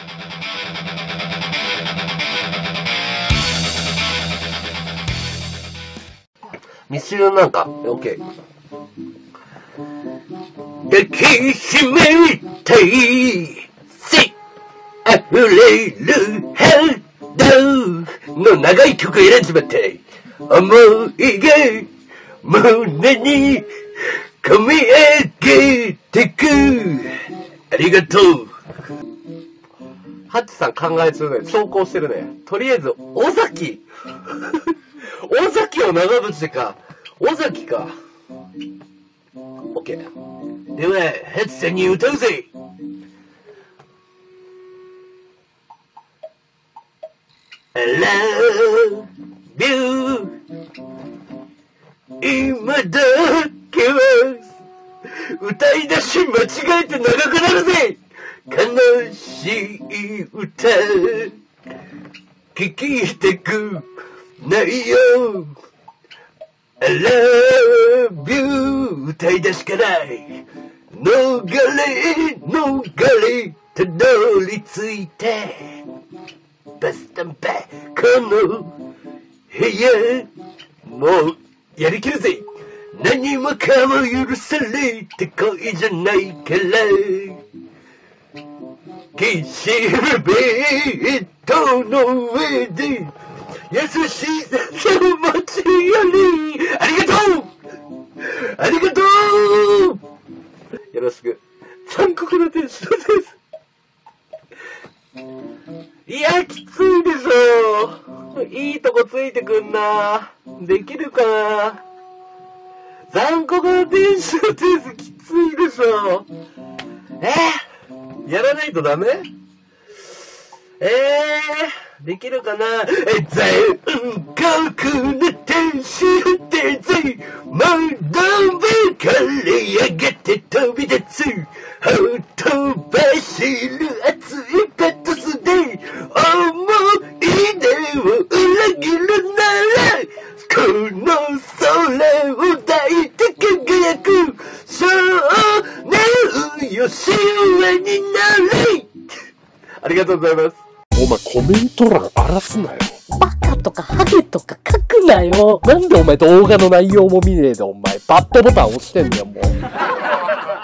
密集なんか、オッケー。抱きしめたい、せ、溢れるハートの長い曲選んじまった。思いが胸に込み上げてく。ありがとう。ハッチさん考え中ね、長考してるね。とりあえず、尾崎尾崎を長渕か。尾崎か。オッケー。では、ハッチさんに歌うぜ。I love you 今だけは歌い出し間違えて長くなるぜ。悲しい歌聞きたくないよ。 I love you 歌い出しから逃れたどり着いてバスタンバこの部屋もうやりきるぜ。何もかも許されて恋じゃないからきしむベッドの上で優しさを持ち寄りありがとうありがとう。よろしく。残酷な天使です。いや、きついでしょ。いいとこついてくんな。できるかな。残酷な天使のテースきついでしょ。やらないとダメ？できるかな。残酷な天使のテース窓辺からやがて飛び立つほとばしる熱いパトスで思い出を裏切るならこの空を抱いて輝く少年よ幸せになれ。ありがとうございます。 お前コメント欄荒らすなよ。 バカとかハゲとか書くなよ。 なんでお前動画の内容も見ねえでお前バッドボタン押してんだよもう。